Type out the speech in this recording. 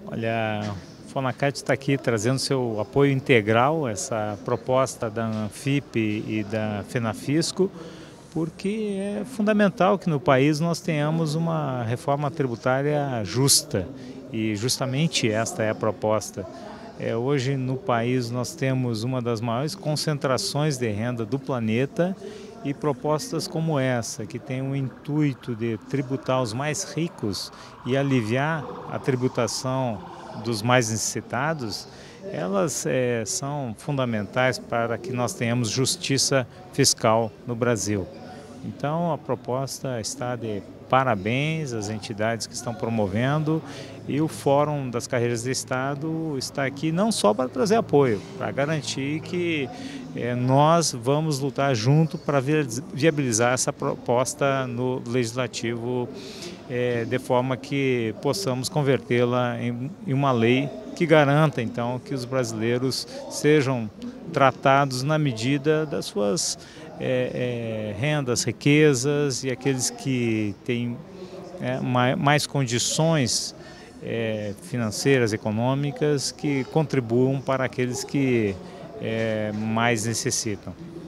Olha, o Fonacat está aqui trazendo seu apoio integral a essa proposta da Anfip e da Fenafisco, porque é fundamental que no país nós tenhamos uma reforma tributária justa, e justamente esta é a proposta. Hoje no país nós temos uma das maiores concentrações de renda do planeta, e propostas como essa, que tem o intuito de tributar os mais ricos e aliviar a tributação dos mais necessitados, elas são fundamentais para que nós tenhamos justiça fiscal no Brasil. Então a proposta está de parabéns às entidades que estão promovendo, e o Fórum das Carreiras de Estado está aqui não só para trazer apoio, para garantir que nós vamos lutar junto para viabilizar essa proposta no Legislativo, de forma que possamos convertê-la em uma lei que garanta então que os brasileiros sejam tratados na medida das suas rendas, riquezas, e aqueles que têm mais condições financeiras, econômicas, que contribuam para aqueles que mais necessitam.